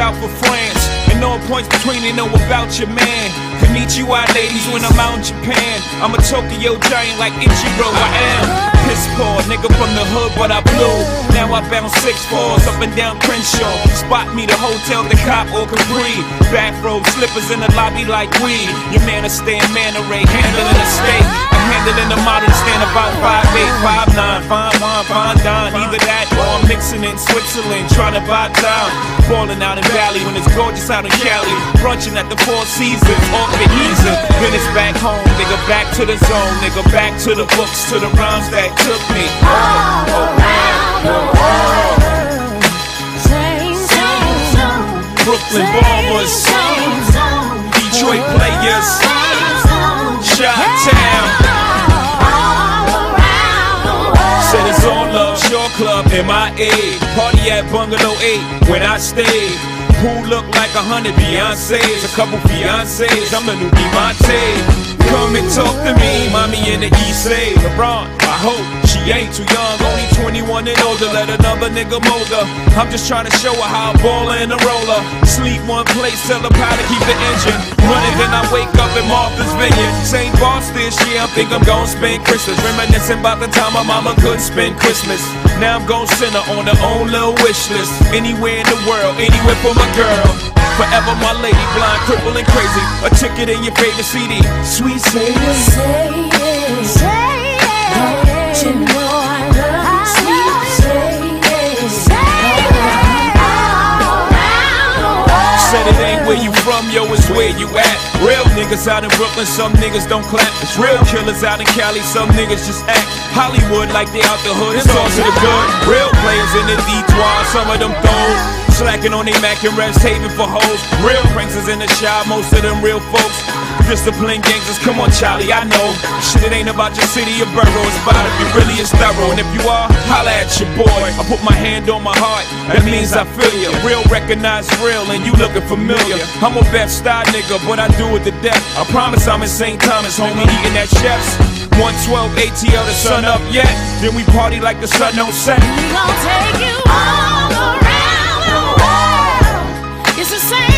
south of France. And all points between, they know about your man. Konnichiwa ladies when I'm out in Japan. I'm a Tokyo giant like Ichiro, I am. Piss poor, nigga from the hood, but I blew. Now I bounce 6 floors up and down Crenshaw. Spot me the hotel, the cop or Capri. Bathrobe slippers in the lobby like weed. Your man a stand Manta Ray, handling a steak. I'm handling the model, stand about 5'8", 5'9", fine wine, fine dine. Either that or I'm mixing in Switzerland, trying to buy time. Falling out in Valley when it's gorgeous out in Cali. Brunching at the Four Seasons, off the easy. Then it's back home, nigga, back to the zone. Nigga, back to the books, to the rhymes that took me all around the world. Brooklyn Bombers, Detroit Players, Chi-Town. Said it's all love, Shore Club, MIA. Party at Bungalow 8 when I stayed. Pool look like 100 Beyoncés, a couple fiancés, I'm the new Devontae. Come and talk to me, mommy in the East Side. LeBron, I hope she ain't too young, only 21 and older, let another nigga mold her. I'm just trying to show her how I ball in a roller. Sleep one place, tell her how to keep the engine running, then I wake up in Martha's Vineyard. St. Bart's this year, I think I'm gon' spend Christmas, reminiscing about the time my mama couldn't spend Christmas. Now I'm gon' send her on her own little wish list. Anywhere in the world, anywhere for my girl. Forever my lady, blind, crippled and crazy. A ticket in your favorite CD. Sweet Sadie. Say it, say it. Don't you know I love Sweet Sadie? Say it. All around the world. Said it ain't where you from, yo, it's where you at. Real niggas out in Brooklyn, some niggas don't clap. It's real killers out in Cali, some niggas just act. Hollywood like they out the hood, it's all to the good. Real players in the D12, some of them throw. Slacking on they Mac and Rest Haven for hoes. Real pranksters in the shop, most of them real folks. Disciplined gangsters, come on Charlie, I know. Shit, it ain't about your city or borough, it's about if you really is thorough. And if you are, holla at your boy. I put my hand on my heart, that means I feel you. Real recognize real and you looking familiar. I'm a Bed-Stuy nigga, but I do it to death. I promise I'm in St. Thomas, homie, eating at Chef's. 112 ATL, the sun up yet. Then we party like the sun don't set. We gon' take you all around the world. It's the same.